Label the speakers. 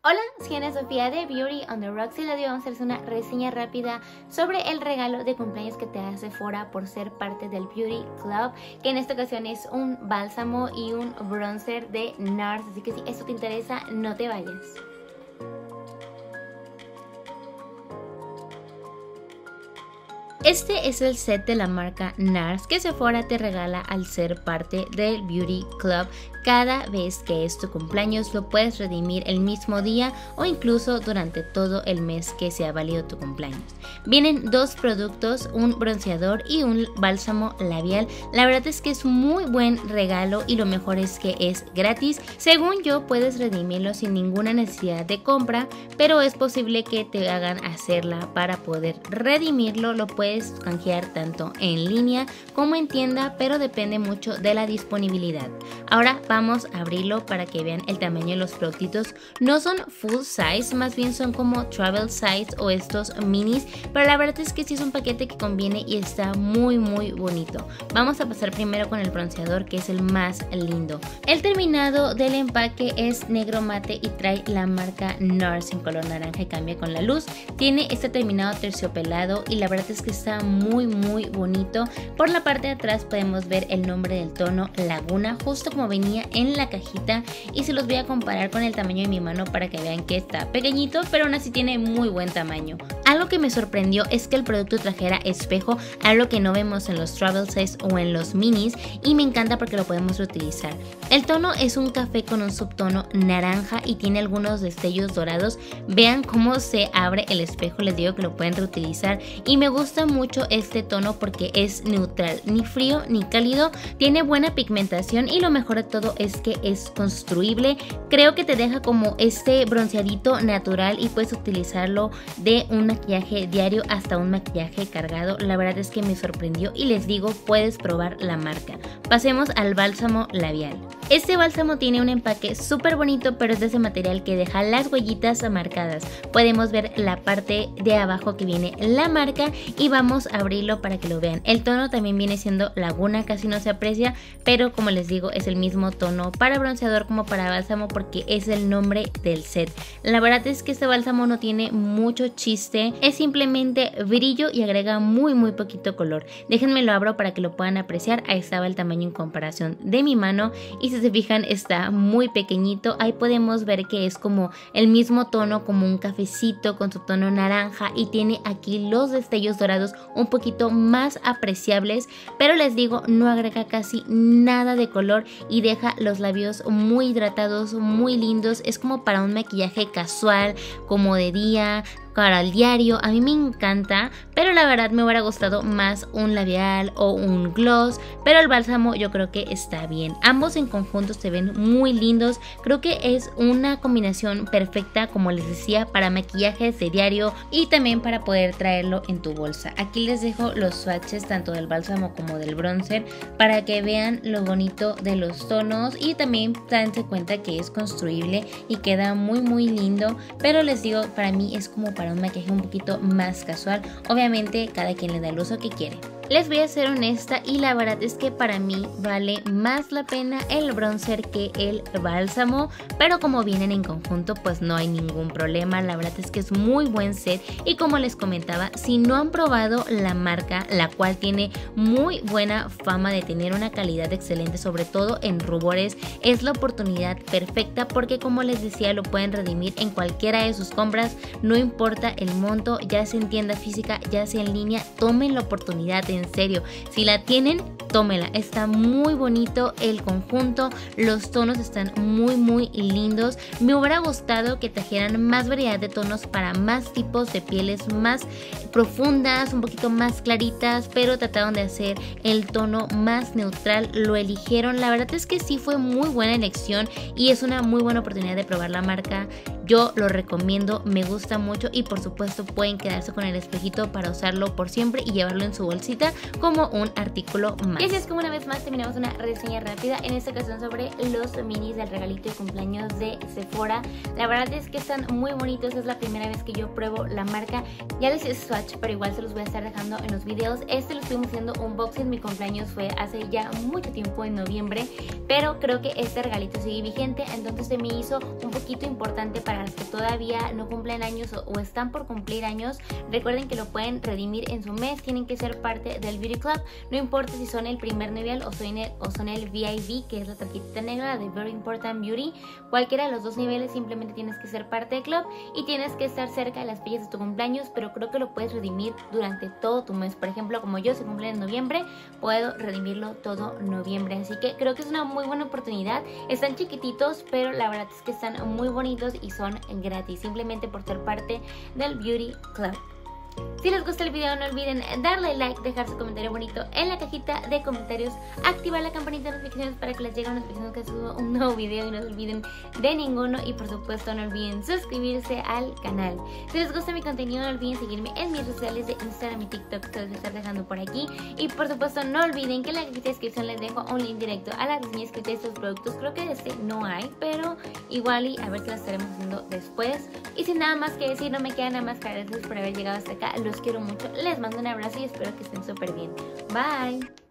Speaker 1: Hola, soy Ana Sofía de Beauty on the Rocks y les vamos a hacer una reseña rápida sobre el regalo de cumpleaños que te da Sephora por ser parte del Beauty Club, que en esta ocasión es un bálsamo y un bronzer de NARS, así que si esto te interesa, no te vayas. Este es el set de la marca NARS que Sephora te regala al ser parte del Beauty Club. Cada vez que es tu cumpleaños lo puedes redimir el mismo día o incluso durante todo el mes que sea válido tu cumpleaños. Vienen dos productos, un bronceador y un bálsamo labial. La verdad es que es muy buen regalo y lo mejor es que es gratis. Según yo, puedes redimirlo sin ninguna necesidad de compra, pero es posible que te hagan hacerla para poder redimirlo. Lo puedes canjear tanto en línea como en tienda, pero depende mucho de la disponibilidad. Ahora vamos a abrirlo para que vean el tamaño de los productitos. No son full size, más bien son como travel size o estos minis, pero la verdad es que sí es un paquete que conviene y está muy bonito. Vamos a pasar primero con el bronceador, que es el más lindo. El terminado del empaque es negro mate y trae la marca NARS en color naranja y cambia con la luz. Tiene este terminado terciopelado y la verdad es que está muy bonito. Por la parte de atrás podemos ver el nombre del tono Laguna, justo como venía en la cajita, y se los voy a comparar con el tamaño de mi mano para que vean que está pequeñito, pero aún así tiene muy buen tamaño. Algo que me sorprendió es que el producto trajera espejo, algo que no vemos en los travel size o en los minis, y me encanta porque lo podemos reutilizar. El tono es un café con un subtono naranja y tiene algunos destellos dorados. Vean cómo se abre el espejo, les digo que lo pueden reutilizar, y me gusta mucho este tono porque es neutral, ni frío ni cálido, tiene buena pigmentación y lo mejor de todo es que es construible. Creo que te deja como este bronceadito natural y puedes utilizarlo de un maquillaje diario hasta un maquillaje cargado. La verdad es que me sorprendió y les digo, puedes probar la marca. Pasemos al bálsamo labial. Este bálsamo tiene un empaque súper bonito, pero es de ese material que deja las huellitas marcadas. Podemos ver la parte de abajo que viene la marca y vamos a abrirlo para que lo vean. El tono también viene siendo Laguna, casi no se aprecia, pero como les digo es el mismo tono para bronceador como para bálsamo porque es el nombre del set. La verdad es que este bálsamo no tiene mucho chiste, es simplemente brillo y agrega muy poquito color. Déjenme lo abro para que lo puedan apreciar. Ahí estaba el tamaño en comparación de mi mano y si se fijan está muy pequeñito. Ahí podemos ver que es como el mismo tono, como un cafecito con su tono naranja, y tiene aquí los destellos dorados un poquito más apreciables, pero les digo, no agrega casi nada de color y deja los labios muy hidratados, muy lindos. Es como para un maquillaje casual, como de día, para el diario. A mí me encanta, pero la verdad me hubiera gustado más un labial o un gloss, pero el bálsamo yo creo que está bien. Ambos en conjunto se ven muy lindos. Creo que es una combinación perfecta, como les decía, para maquillajes de diario y también para poder traerlo en tu bolsa. Aquí les dejo los swatches tanto del bálsamo como del bronzer para que vean lo bonito de los tonos y también dense cuenta que es construible y queda muy lindo, pero les digo, para mí es como para un maquillaje un poquito más casual. Obviamente cada quien le da el uso que quiere. Les voy a ser honesta y la verdad es que para mí vale más la pena el bronzer que el bálsamo, pero como vienen en conjunto pues no hay ningún problema. La verdad es que es muy buen set y como les comentaba, si no han probado la marca, la cual tiene muy buena fama de tener una calidad excelente, sobre todo en rubores, es la oportunidad perfecta porque como les decía lo pueden redimir en cualquiera de sus compras, no importa el monto, ya sea en tienda física, ya sea en línea. Tomen la oportunidad, en serio, si la tienen, tómela. Está muy bonito el conjunto, los tonos están muy lindos. Me hubiera gustado que trajeran más variedad de tonos para más tipos de pieles, más profundas, un poquito más claritas, pero trataron de hacer el tono más neutral, lo eligieron. La verdad es que sí fue muy buena elección y es una muy buena oportunidad de probar la marca. Yo lo recomiendo, me gusta mucho y por supuesto pueden quedarse con el espejito para usarlo por siempre y llevarlo en su bolsita como un artículo más. Y así es como una vez más terminamos una reseña rápida, en esta ocasión sobre los minis del regalito de cumpleaños de Sephora. La verdad es que están muy bonitos, es la primera vez que yo pruebo la marca. Ya les hice swatch, pero igual se los voy a estar dejando en los videos. Este lo estuvimos haciendo unboxing, mi cumpleaños fue hace ya mucho tiempo, en noviembre, pero creo que este regalito sigue vigente, entonces se me hizo un poquito importante para para las que todavía no cumplen años o están por cumplir años, recuerden que lo pueden redimir en su mes. Tienen que ser parte del Beauty Club, no importa si son el primer nivel o son el VIP, que es la tarjetita negra de Very Important Beauty. Cualquiera de los dos niveles, simplemente tienes que ser parte del club y tienes que estar cerca de las fechas de tu cumpleaños, pero creo que lo puedes redimir durante todo tu mes. Por ejemplo, como yo, si cumple en noviembre, puedo redimirlo todo noviembre, así que creo que es una muy buena oportunidad. Están chiquititos, pero la verdad es que están muy bonitos y son gratis, simplemente por ser parte del Beauty Club. Si les gusta el video, no olviden darle like, dejar su comentario bonito en la cajita de comentarios, activar la campanita de notificaciones para que les llegue una notificación que subo un nuevo video y no se olviden de ninguno, y por supuesto no olviden suscribirse al canal. Si les gusta mi contenido, no olviden seguirme en mis redes sociales de Instagram y TikTok, que les voy a estar dejando por aquí, y por supuesto no olviden que en la cajita de descripción les dejo un link directo a la reseña escrita de estos productos. Creo que de este no hay, pero igual y a ver si la estaremos haciendo después. Y sin nada más que decir, no me queda nada más que agradecerles por haber llegado hasta acá. Los quiero mucho, les mando un abrazo y espero que estén súper bien. Bye.